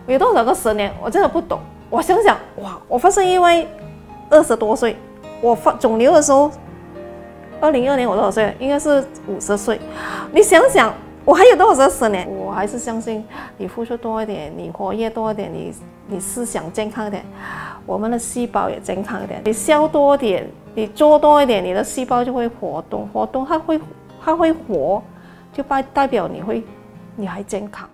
我有多少个10年，我真的不懂。我想想，哇，我发生意外20多岁，我发肿瘤的时候，2012年我多少岁？应该是50岁。你想想，我还有多少10年？我还是相信你付出多一点，你活跃多一点，你思想健康一点，我们的细胞也健康一点。你笑多一点，你做多一点，你的细胞就会活动，它会活，就代表你还健康。